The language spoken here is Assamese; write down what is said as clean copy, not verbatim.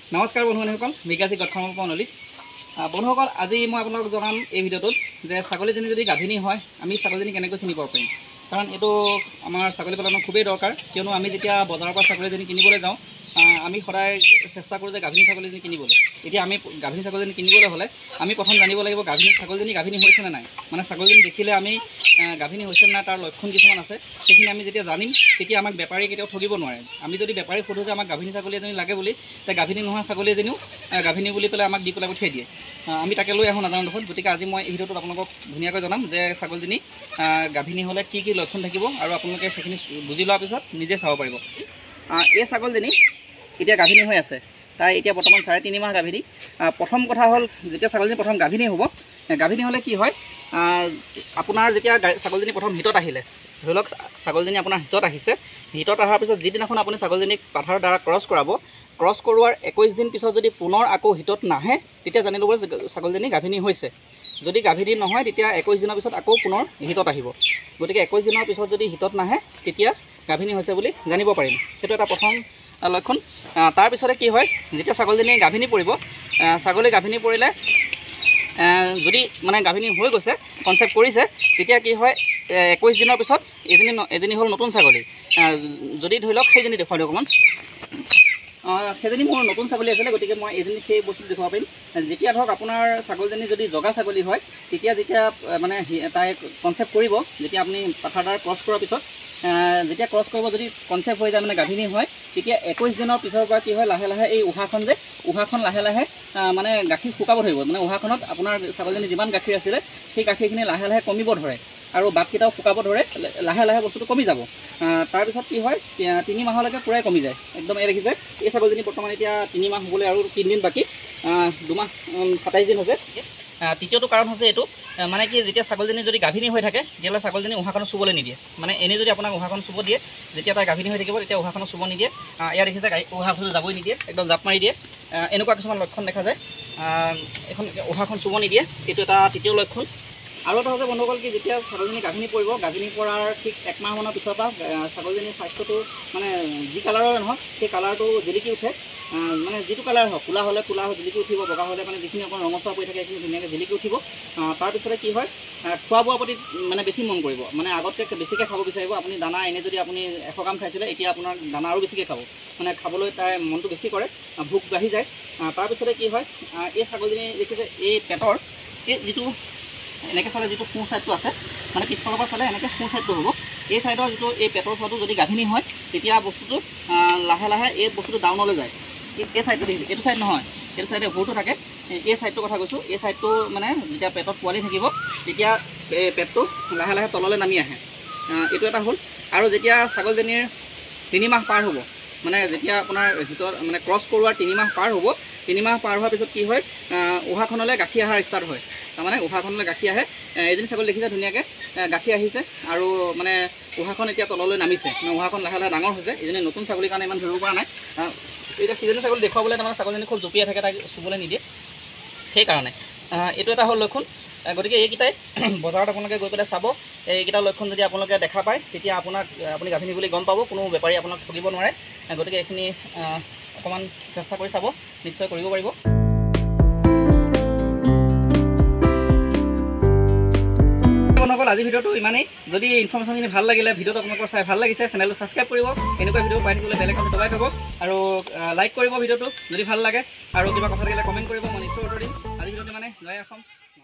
নমস্কাৰ বন্ধুসকল, বিকাশী গঠনৰ প্ৰণালী বন্ধুসকল, আজি মই আপোনালোকক জনাম এই ভিডিঅ'টোত যে ছাগলীজনী যদি গাভিনী হয় আমি ছাগলীজনী কেনেকৈ চিনি পাব পাৰিম। কাৰণ এইটো আমাৰ ছাগলী পালনৰ খুবেই দৰকাৰ, কিয়নো আমি যেতিয়া বজাৰৰ পৰা ছাগলীজনী কিনিবলৈ যাওঁ আমি সদায় চেষ্টা কৰোঁ যে গাভিনী ছাগলীজনী কিনিবলৈ। এতিয়া আমি গাভিনী ছাগলীজনী কিনিবলৈ হ'লে আমি প্ৰথম জানিব লাগিব ছাগলীজনী গাভিনী হৈছে নে নাই। মানে ছাগলীজনী দেখিলে আমি গাভিনী হৈছে নে নাই তাৰ লক্ষণ কিছুমান আছে, সেইখিনি আমি যেতিয়া জানিম তেতিয়া আমাক বেপাৰী কেতিয়াও ঠগিব নোৱাৰে। আমি যদি বেপাৰীক সোধোঁ যে আমাক গাভিনী ছাগলী এজনী লাগে বুলি, তেতিয়া গাভিনী নোহোৱা ছাগলী এজনীও গাভিনী বুলি পেলাই আমাক দি পেলাই পঠিয়াই দিয়ে। আমি তাকে লৈ আহোঁ নাজানো দেখোন। গতিকে আজি মই এই ভিডিঅ'টোত আপোনালোকক ধুনীয়াকৈ জনাম যে ছাগলীজনী গাভিনী হ'লে কি কি লক্ষণ থাকিব, আৰু আপোনালোকে সেইখিনি বুজি লোৱাৰ পিছত নিজে চাব পাৰিব। এই ছাগলীজনী এতিয়া গাভিনী হৈ আছে, তাই এতিয়া বৰ্তমান 3.5 মাহ গাভিনী। প্ৰথম কথা হ'ল, যেতিয়া ছাগলীজনী প্ৰথম গাভিনী হ'ব, গাভিনী হ'লে কি হয়, আপোনাৰ যেতিয়া ছাগলীজনী প্ৰথম হিটত আহিলে, ধৰি লওক ছাগলীজনী আপোনাৰ হিটত আহিছে, হিটত অহাৰ পিছত যিদিনাখন আপুনি ছাগলীজনীক পাঠাৰ দ্বাৰা ক্ৰছ কৰাব, ক্ৰছ কৰোৱাৰ 21 দিন পিছত যদি পুনৰ আকৌ হিটত নাহে, তেতিয়া জানি ল'ব যে ছাগলীজনী গাভিনী হৈছে। যদি গাভিনী নহয় তেতিয়া 21 দিনৰ পিছত আকৌ পুনৰ হিটত আহিব। গতিকে 21 দিনৰ পিছত যদি হিটত নাহে তেতিয়া গাভিনী হৈছে বুলি জানিব পাৰিম। সেইটো এটা প্ৰথম লক্ষণ। তাৰপিছতে কি হয়, যেতিয়া ছাগলীজনী গাভিনী পৰিব, ছাগলী গাভিনী পৰিলে যদি মানে গাভিনী হৈ গৈছে, কনচেপ্ট কৰিছে, তেতিয়া কি হয় 21 দিনৰ পিছত এজনী হ'ল নতুন ছাগলী। যদি ধৰি লওক সেইজনী দেখুৱাই দিওঁ অকণমান, সেইজনী মোৰ নতুন ছাগলী আছিলে, গতিকে মই এজনী সেই বস্তুটো দেখুৱাব পাৰিম। যেতিয়া ধৰক আপোনাৰ ছাগলীজনী যদি জগা ছাগলী হয়, যেতিয়া মানে তাই কনচেপ্ট কৰিব, যেতিয়া আপুনি পাঠাৰ দ্বাৰা ক্ৰছ কৰাৰ পিছত যেতিয়া ক্ৰছ কৰিব, যদি কনচেপ্ট হৈ যায় মানে গাভিনী হয়, তেতিয়া 21 দিনৰ পিছৰ পৰা কি হয়, লাহে লাহে এই উহাখন লাহে লাহে মানে গাখীৰ শুকাব ধৰিব। মানে উহাখনত আপোনাৰ ছাগলীজনী যিমান গাখীৰ আছিলে সেই গাখীৰখিনি লাহে লাহে কমিব ধৰে, আৰু বাটকেইটাও শুকাব ধৰে, লাহে লাহে বস্তুটো কমি যাব। তাৰপিছত কি হয়, 3 মাহলৈকে পূৰাই কমি যায় একদম। এই দেখিছে, এই ছাগলীজনী বৰ্তমান এতিয়া 3 মাহ হ'বলৈ আৰু 3 দিন বাকী, 2 মাহ 27 দিন হৈছে। তৃতীয়টো কাৰণ হৈছে এইটো, মানে কি, যেতিয়া ছাগলীজনী যদি গাভিনী হৈ থাকে তেতিয়াহ'লে ছাগলীজনী উহাখনত চুবলৈ নিদিয়ে। মানে এনেই যদি আপোনাক উহাখন চুব দিয়ে, যেতিয়া তাই গাভিনী হৈ থাকিব তেতিয়া উহাখনত চুব নিদিয়ে। ইয়াত দেখিছে উহাখন যাবই নিদিয়ে, একদম জাপ মাৰি দিয়ে। এনেকুৱা কিছুমান লক্ষণ দেখা যায়। এখন উহাখন চুব নিদিয়ে, এইটো এটা তৃতীয় লক্ষণ। আৰু এটা হৈছে বন্ধুসকল, কি, যেতিয়া ছাগলীজনী গাভিনী পৰিব, গাভিনী পৰাৰ ঠিক 1 মাহমানৰ পিছৰ পৰা ছাগলীজনীৰ স্বাস্থ্যটো মানে যি কালাৰৰ নহওক সেই কালাৰটো জিলিকি উঠে। মানে যিটো কালাৰ হওক, ক'লা হ'লে ক'লা জিলিকি উঠিব, বগা হ'লে মানে যিখিনি অকণ ৰঙচুৱা পৰি থাকে সেইখিনি ধুনীয়াকৈ জিলিকি উঠিব। তাৰপিছতে কি হয়, খোৱা বোৱাৰ প্ৰতি মানে বেছি মন কৰিব, মানে আগতকৈ বেছিকৈ খাব বিচাৰিব। আপুনি দানা এনে যদি আপুনি 100 গ্ৰাম খাইছিলে, এতিয়া আপোনাৰ দানা আৰু বেছিকৈ খাব, মানে খাবলৈ তাই মনটো বেছি কৰে, ভোক বাঢ়ি যায়। তাৰপিছতে কি হয়, এই ছাগলীজনী দেখিছে এই পেটৰ এই যিটো এনেকৈ চালে যিটো সোঁ ছাইডটো আছে, মানে পিছফালৰ পৰা চালে এনেকৈ সোঁ ছাইডটো হ'ব। এই ছাইডৰ যিটো এই পেটৰ চোৱাটো যদি গাভিনী হয়, তেতিয়া বস্তুটো লাহে লাহে এই বস্তুটো ডাউনলৈ যায়। এই ছাইডটো দেখিছে, এইটো ছাইড নহয়, এইটো ছাইডে ভোৰটো থাকে। এই ছাইডটোৰ কথা কৈছোঁ। এই ছাইডটো মানে যেতিয়া পেটত পোৱালি থাকিব, তেতিয়া পেটটো লাহে লাহে তললৈ নামি আহে। এইটো এটা হ'ল। আৰু যেতিয়া ছাগলীজনীৰ 3 মাহ পাৰ হ'ব, মানে যেতিয়া আপোনাৰ ভিতৰত মানে ক্ৰছ কৰোৱাৰ 3 মাহ পাৰ হ'ব, 3 মাহ পাৰ হোৱাৰ পিছত কি হয়, উহাখনলৈ গাখীৰ অহাৰ ষ্টাৰ্ট হয়। তাৰমানে উহাখনলৈ গাখীৰ আহে। এজনী ছাগলী দেখিছে ধুনীয়াকৈ গাখীৰ আহিছে, আৰু মানে উহাখন এতিয়া তললৈ নামিছে, মানে উহাখন লাহে লাহে ডাঙৰ হৈছে। এজনী নতুন ছাগলীৰ কাৰণে ইমান ধৰিব পৰা নাই। এতিয়া সিজনী ছাগলী দেখুৱাবলৈ তাৰমানে ছাগলীজনী খুব জঁপিয়াই থাকে, তাইক চুবলৈ নিদিয়ে, সেইকাৰণে এইটো এটা হ'ল লক্ষণ। গতিকে এইকেইটাই বজাৰত আপোনালোকে গৈ পেলাই চাব। এইকেইটা লক্ষণ যদি আপোনালোকে দেখা পায়, তেতিয়া আপুনি গাভিনী বুলি গম পাব, কোনো বেপাৰী আপোনাক ঠগিব নোৱাৰে। গতিকে এইখিনি অকণমান চেষ্টা কৰি চাব, নিশ্চয় কৰিব পাৰিব। বন্ধুসকল, আজি ভিডিঅ'টো ইমানেই। যদি ইনফৰ্মেশ্যনখিনি ভাল লাগিলে, ভিডিঅ'টো আপোনালোকৰ চাই ভাল লাগিছে, চেনেলটো ছাবস্ক্ৰাইব কৰিব। এনেকুৱা ভিডিঅ' পাই থাকিবলৈ বেল আইকনটো দবাই থ'ব, আৰু লাইক কৰিব ভিডিঅ'টো যদি ভাল লাগে, আৰু কিবা কথা থাকিলে কমেণ্ট কৰিব, মই নিশ্চয় উত্তৰ দিম। আজি ভিডিঅ'টো মানে জয় অসম।